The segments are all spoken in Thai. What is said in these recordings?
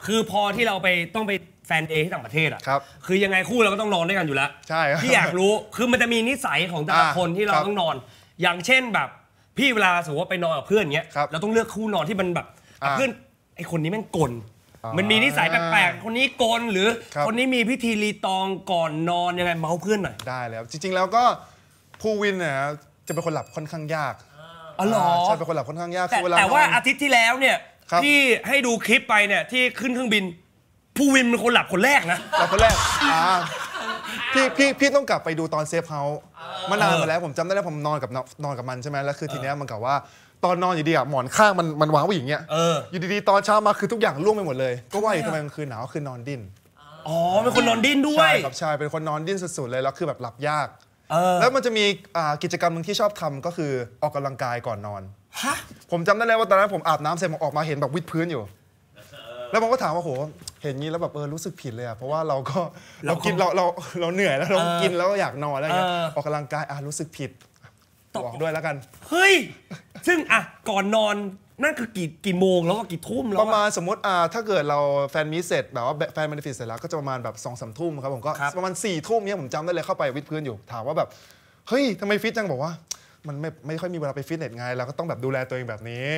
คือพอที่เราไปต้องไปแฟนเดย์ที่ต่างประเทศอ่ะครับคือยังไงคู่เราก็ต้องนอนด้วยกันอยู่แล้วใช่ครับพี่อยากรู้คือมันจะมีนิสัยของแต่ละคนที่เราต้องนอน อย่างเช่นแบบพี่เวลาสมมติว่าไปนอนกับเพื่อนเงี้ยเราต้องเลือกคู่นอนที่มันแบบเพื่อนไอคนนี้แม่งกลมันมีนิสัยแปลกๆคนนี้กลหรือคนนี้มีพิธีรีตองก่อนนอนยังไงเมาเพื่อนหน่อยได้แล้วจริงๆแล้วก็ภูวินเนี่ยจะเป็นคนหลับค่อนข้างยากอ๋อเหรอใช่เป็นคนหลับค่อนข้างยากแต่ว่าอาทิตย์ที่แล้วเนี่ยที่ให้ดูคลิปไปเนี่ยที่ขึ้นเครื่องบินภูวินเป็นคนหลับคนแรกนะหลับคนแรกพี่ต้องกลับไปดูตอนเซฟเฮาส์มานานมาแล้วผมจำได้แล้วผมนอนกับมันใช่ไหมแล้วคือทีเนี้ยมันกับว่าตอนนอนอยู่ดีอ่ะหมอนข้างมันวางไว้อย่างเงี้ยอยู่ดีๆตอนเช้ามาคือทุกอย่างร่วงไปหมดเลยก็ว่าอยู่ทำไมกลางคืนหนาวคือนอนดิ้นอ๋อเป็นคนนอนดิ้นด้วยใช่ครับใช่เป็นคนนอนดิ้นสุดๆเลยแล้วคือแบบหลับยากแล้วมันจะมีกิจกรรมหนึ่งที่ชอบทำก็คือออกกำลังกายก่อนนอนผมจำได้แล้วว่าตอนนั้นผมอาบน้ำเสร็จผมออกมาเห็นแบบวิดพื้นอยู่แล้วผมก็ถามว่าโหเห็นงี้แล้วแบบรู้สึกผิดเลยอ่ะเพราะว่าเรากินเราเหนื่อยแล้วเรากินแล้วก็อยากนอนแล้วอย่างเงี้ยออกกำลังกายรู้สึกผิดบอกด้วยแล้วกันเฮ้ยซึ่งก่อนนอนนั่นคือกี่โมงแล้วก็กี่ทุ่มแล้วประมาณสมมติถ้าเกิดเราแฟนมีเสร็จแบบว่าแฟนมันฟิตเสร็จแล้วก็จะประมาณแบบ2-3 ทุ่มครับผมก็ประมาณ4 ทุ่มเนี้ยผมจำได้เลยเข้าไปวิดพื้นอยู่ถามว่าแบบเฮ้ยทำไมฟิตจังบอกว่ามันไม่ค่อยมีเวลาไปฟิตเนสไงเราก็ต้องแบบดูแลตัวเองแบบนี้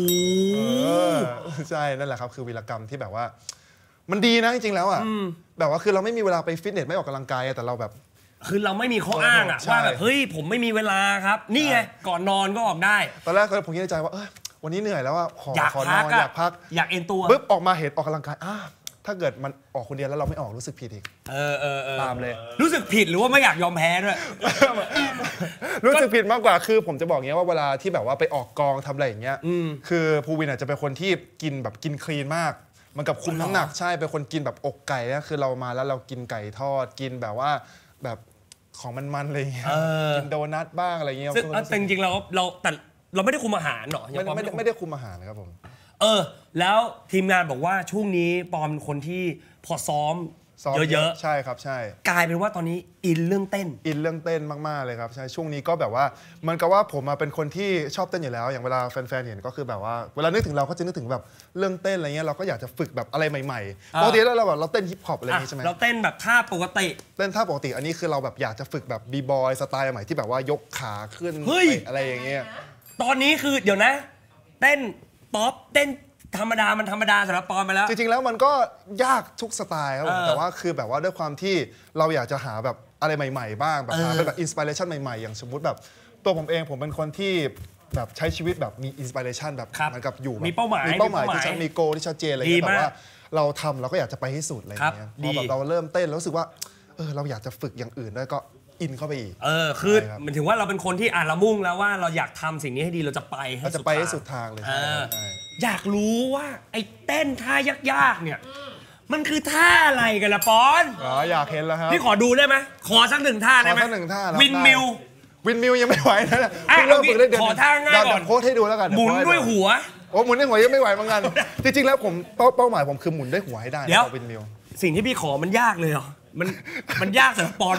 ใช่นั่นแหละครับคือวีรกรรมที่แบบว่ามันดีนะจริงๆแล้วอ่ะแบบว่าคือเราไม่มีเวลาไปฟิตเนสไม่ออกกำลังกายแต่เราแบบคือเราไม่มีข้ออ้างอะว่าแบบเฮ้ยผมไม่มีเวลาครับนี่ไงก่อนนอนก็ออกได้ตอนแรกผมคิดในใจว่าวันนี้เหนื่อยแล้วว่าขอนอนอยากพักอยากเอนตัวปุ๊บออกมาเห็นออกกำลังกายถ้าเกิดมันออกคนเดียวแล้วเราไม่ออกรู้สึกผิดอีกตามเลยรู้สึกผิดหรือว่าไม่อยากยอมแพ้ด้วยรู้สึกผิดมากกว่าคือผมจะบอกเงี้ยว่าเวลาที่แบบว่าไปออกกองทำอะไรอย่างเงี้ยคือภูวินจะเป็นคนที่กินแบบกินคลีนมากมันกับคุมน้ำหนักใช่เป็นคนกินแบบอกไก่นะคือเรามาแล้วเรากินไก่ทอดกินแบบว่าแบบของมันๆอะไรเงี้ยกินโดนัทบ้างอะไรเงี้ยแต่จริงๆแต่เราไม่ได้คุมอาหารหรอไม่ได้คุมอาหารครับผมแล้วทีมงานบอกว่าช่วงนี้ปอมเป็นคนที่พอซ้อมเยอะๆใช่ครับใช่กลายเป็นว่าตอนนี้อินเรื่องเต้นมากๆเลยครับใช่ช่วงนี้ก็แบบว่ามันก็ว่าผมเป็นคนที่ชอบเต้นอยู่แล้วอย่างเวลาแฟนๆเห็นก็คือแบบว่าเวลานึกถึงเราก็จะนึกถึงแบบเรื่องเต้นอะไรเงี้ยเราก็อยากจะฝึกแบบอะไรใหม่ๆปกติแล้วเราเต้นฮิปฮอปอะไรนี้ใช่ไหมเราเต้นแบบท่าปกติเต้นท่าปกติอันนี้คือเราแบบอยากจะฝึกแบบบีบอยสไตล์ใหม่ที่แบบว่ายกขาขึ้นอะไรอย่างเงี้ยตอนนี้คือเดี๋ยวนะเต้นป๊อปเต้นธรรมดามันธรรมดาสำหรับปอนไปแล้วจริงๆแล้วมันก็ยากทุกสไตล์ครับแต่ว่าคือแบบว่าด้วยความที่เราอยากจะหาแบบอะไรใหม่ๆบ้างแบบหาเป็นแบบอินสปิเรชันใหม่ๆอย่างสมมติแบบตัวผมเองผมเป็นคนที่แบบใช้ชีวิตแบบมีอินสปิเรชันแบบเหมือนกับอยู่มีเป้าหมายที่ชัดมีโกที่ชัดเจนอะไรอย่างเงี้ยแบบว่าเราทำเราก็อยากจะไปให้สุดอะไรอย่างเงี้ยพอแบบเราเริ่มเต้นแล้วรู้สึกว่าเราอยากจะฝึกอย่างอื่นด้วยก็อินเข้าไปอีกคือมันถึงว่าเราเป็นคนที่เรามุ่งแล้วว่าเราอยากทำสิ่งนี้ให้ดีเราจะไปให้สุดทางเลยอยากรู้ว่าไอ้เต้นท่ายากๆเนี่ยมันคือท่าอะไรกันล่ะปอนอยากเห็นแล้วครับพี่ขอดูได้ไหมขอสักหนึ่งท่าได้ไหมวินมิวยังไม่ไหวนะเริ่มฝึกได้เดือนขอท่าง่ายก่อนโค้ชให้ดูแล้วกันหมุนด้วยหัวหมุนด้วยหัวยังไม่ไหวเหมือนกันจริงๆแล้วผมเป้าหมายผมคือหมุนด้วยหัวให้ได้วินมิวสิ่งที่พี่ขอมันยากเลยเหรอมันยากสำหรับปอน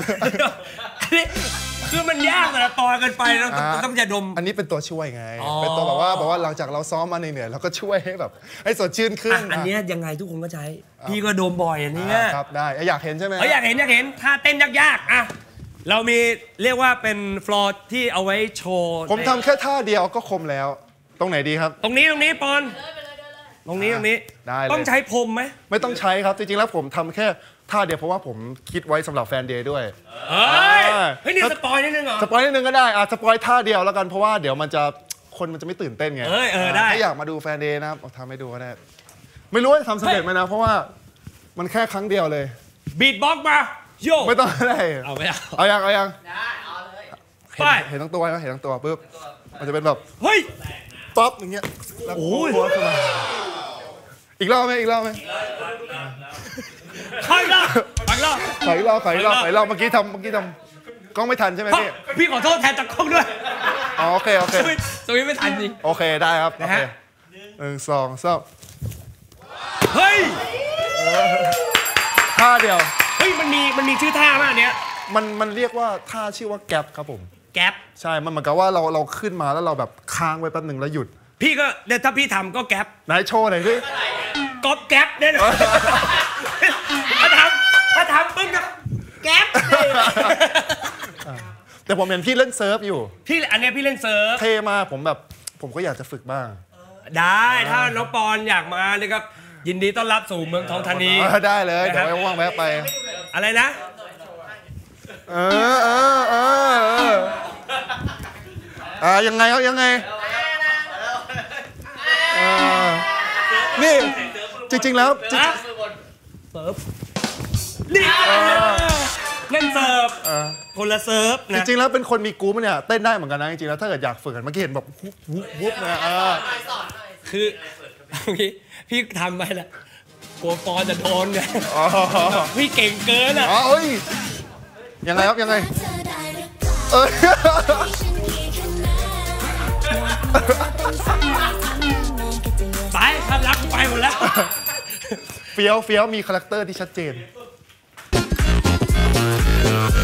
คือมันยากสำหรับปอนเกินไปเราต้องจะดมอันนี้เป็นตัวช่วยไงเป็นตัวแบบว่าหลังจากเราซ้อมมาเหนื่อยเราก็ช่วยให้แบบให้สดชื่นขึ้นอันนี้ยังไงทุกคนก็ใช้พี่ก็ดมบ่อยอันนี้ครับได้อยากเห็นใช่ไหมอยากเห็นท่าเต้นยากๆเรามีเรียกว่าเป็นฟลอร์ที่เอาไว้โชว์ผมทำแค่ท่าเดียวก็คมแล้วตรงไหนดีครับตรงนี้ปอนตรงนี้ได้ต้องใช้พรมไหมไม่ต้องใช้ครับจริงๆแล้วผมทำแค่ท่าเดียวเพราะว่าผมคิดไว้สำหรับแฟนเดย์ด้วยนี่สปอยนิดนึงเหรอสปอยนิดนึงก็ได้สปอยท่าเดียวแล้วกันเพราะว่าเดี๋ยวคนมันจะไม่ตื่นเต้นไงได้ถ้าอยากมาดูแฟนเดย์นะทำให้ดูก็ได้ไม่รู้ว่าทำสำเร็จไหมนะเพราะว่ามันแค่ครั้งเดียวเลยบีทบ็อกซ์มาโยไม่ต้องได้เอาไม่เอายังได้เอาเลยเห็นทั้งตัวไหมเห็นทั้งตัวปุ๊บมันจะเป็นแบบเฮ้ยป๊อปอย่างเงี้ยแล้วโอ้ยอีกรอบไหมขออีกรอบเมื่อกี้ทำกล้องไม่ทันใช่ไหมพี่ขอโทษแทนตากล้องด้วยโอเคสวิตไม่ทันจริงโอเคได้ครับนะฮะ1 2 3 เฮ้ยท่าเดียวเฮ้ยมันมีชื่อท่ามากเนี้ยมันเรียกว่าท่าชื่อว่าแก๊ปครับผมแก๊ปใช่มันเหมือนกับว่าเราขึ้นมาแล้วเราแบบค้างไว้แป๊บหนึ่งแล้วหยุดพี่ก็เดี๋ยวถ้าพี่ทำก็แก๊ปไหนโชว์หน่อยสิก๊อปแก๊ปแน่นอนถ้าทำปึ้งก็แก๊ปแต่ผมเห็นพี่เล่นเซิร์ฟอยู่อันนี้พี่เล่นเซิร์ฟเท่มากผมก็อยากจะฝึกบ้างได้ถ้าน้องปอนอยากมาเลยครับยินดีต้อนรับสู่เมืองทองธานีได้เลยเดี๋ยวว่างแวะไปอะไรนะยังไงครับยังไงนี่จริงๆแล้วเซิร์ฟนี่เล่นเซิร์ฟคนละเซิร์ฟจริงๆแล้วเป็นคนมีกู๊ปเนี่ยเต้นได้เหมือนกันนะจริงๆแล้วถ้าเกิดอยากฝึกเมื่อกี้เห็นแบบวุบนะคือพี่ทำไปแหละกลัวปอนจะโดนไงพี่เก่งเกินอ่ะยังไงครับยังไงไปภาพลักษณ์ไปหมดแล้วเฟี้ยวมีคาแรคเตอร์ที่ชัดเจน